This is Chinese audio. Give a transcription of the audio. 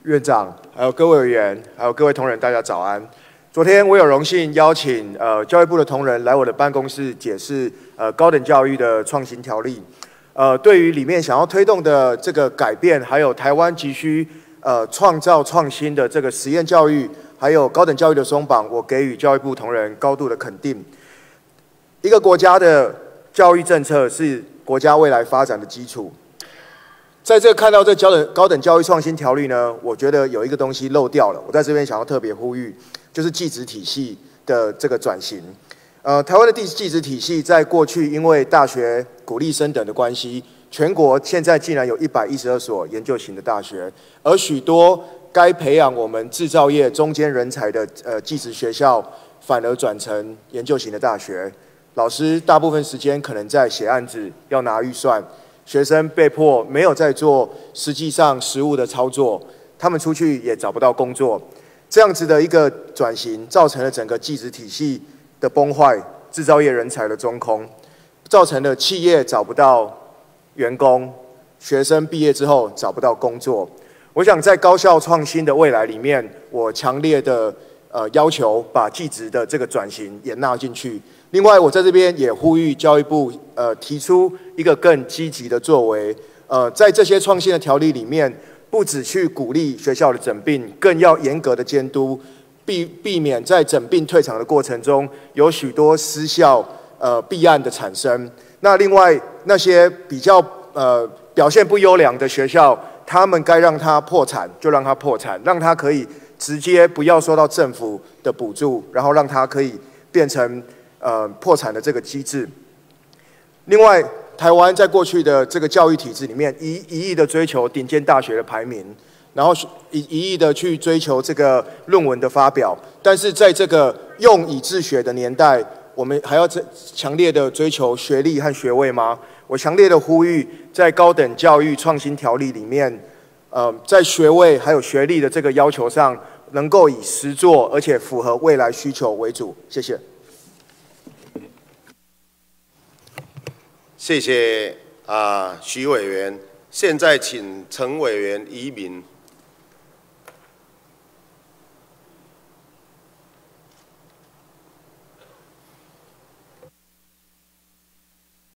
院长，还有各位委员，还有各位同仁，大家早安。昨天我有荣幸邀请教育部的同仁来我的办公室解释高等教育的创新条例。对于里面想要推动的这个改变，还有台湾急需创造创新的这个实验教育，还有高等教育的松绑，我给予教育部同仁高度的肯定。一个国家的教育政策是国家未来发展的基础。在这看到这高等教育创新条例呢，我觉得有一个东西漏掉了，我在这边想要特别呼吁，就是技职体系的这个转型。台湾的技职体系在过去因为大学鼓励升等的关系，全国现在竟然有112所研究型的大学，而许多该培养我们制造业中间人才的技职学校，反而转成研究型的大学。老师大部分时间可能在写案子，要拿预算。学生被迫没有在做实际上实务的操作，他们出去也找不到工作，这样子的一个转型，造成了整个技职体系的崩坏，制造业人才的中空，造成了企业找不到员工，学生毕业之后找不到工作。我想在高效创新的未来里面，我强烈的要求把技职的这个转型也纳进去。另外，我在这边也呼吁教育部提出一个更积极的作为，在这些创新的条例里面，不只去鼓励学校的整并，更要严格的监督，避免在整并退场的过程中有许多私校弊案的产生。那另外那些比较表现不优良的学校，他们该让它破产就让它破产，让它可以直接不要受到政府的补助，然后让它可以变成破产的这个机制。另外，台湾在过去的这个教育体制里面，一意的追求顶尖大学的排名，然后一意的去追求这个论文的发表，但是在这个用以治学的年代，我们还要强烈的追求学历和学位吗？我强烈的呼吁，在高等教育创新条例里面，在学位还有学历的这个要求上，能够以实作而且符合未来需求为主。谢谢。 谢谢徐委员，现在请陈委员移民。